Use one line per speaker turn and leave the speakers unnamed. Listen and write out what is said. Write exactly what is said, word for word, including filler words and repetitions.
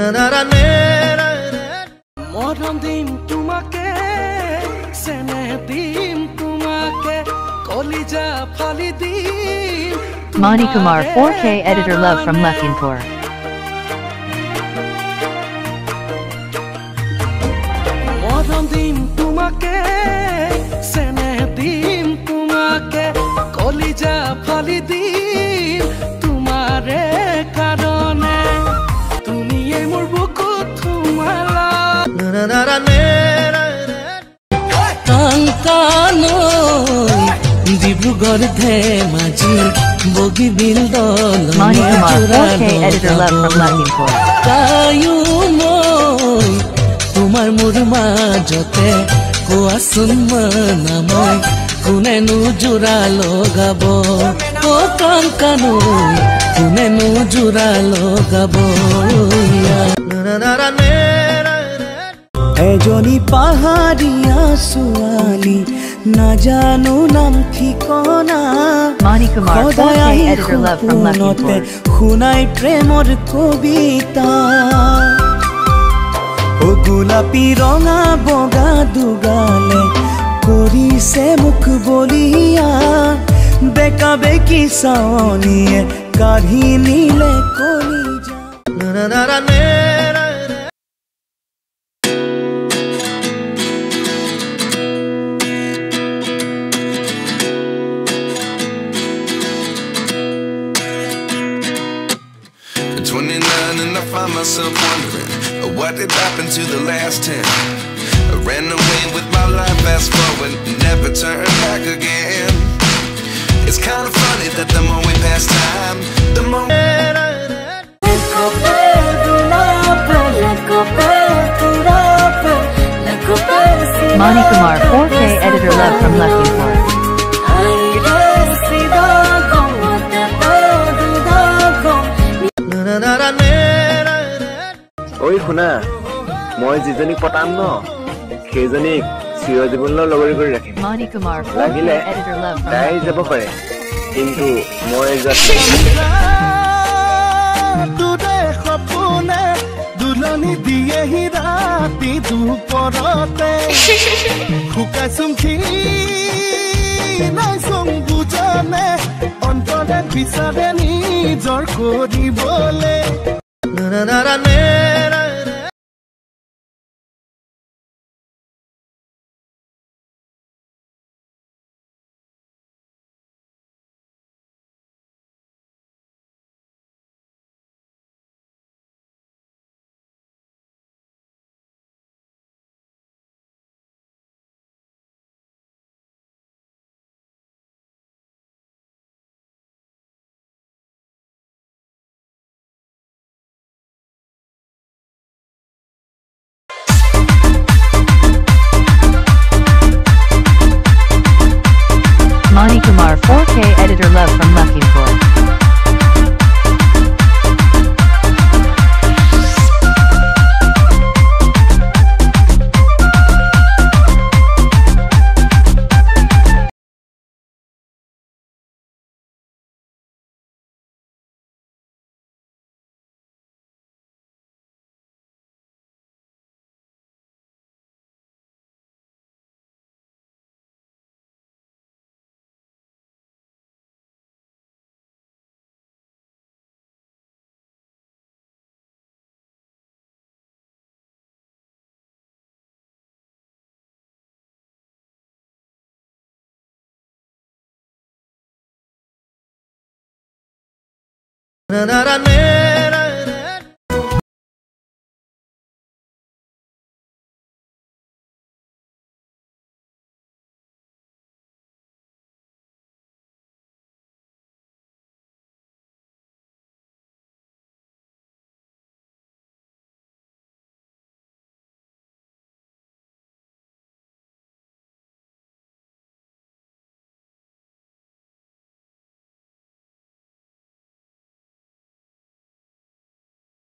মরম দিম তোমাকে সেনেহ দিম তোমাকে কলিজা ফালি দিম
Monikumar four K editor love from Lakhimpur.
মরম দিম তোমাকে সেনেহ দিম তোমাকে কলিজা ফালি দিম তোমারে কারণে তুমি এই মোর বুকুত তোমালা ডিব্ৰুগড় ধেমাজি বগীবিল দল
Monikumar four K editor love from Lakhimpur.
কায়ু মই তোমাৰ মোৰ মাজতে কোৱাচোন মনা মই কোনেনো জোৰা লগাব ও কাংকানো কোনেনো জোৰা লগাব এজনী পাহাৰীয়া ছোৱালী নাজানো নাম ঠিকনা
Monikumar four K editor love from Lakhimpur.
শুনাই প্ৰেমৰ কবিতা ও গোলাপী ৰঙা বগা দুগালে কৰিছে মুখ বলিয়া বেকা বেকি চাৱনীয়ে কাঢ়ি নিলে কলিজা
twenty-nine and I find myself wondering uh, what did happen to the last ten. I ran away with my life, fast forward, never turn back again. It's kind of funny that the more we pass time, the more
Monikumar four K editor love from Lakhimpur.
ঐ শুনা মই যিজনীক পতাম ন সেইজনীক চিৰ জীৱনলৈ লগৰী কৰি ৰাখিম
Monikumar four K
লাগিলে
editor love from
তাই যাব পাৰে কিন্তু মই
সপোনে দুলনি দিয়েহি ৰাতি দুপৰতে শুকাইছোং নাইছোং বুজনে অন্তৰে বিচাৰে নিজৰ কৰিবলে
Monikumar four K editor love from Lakhimpur.
na na na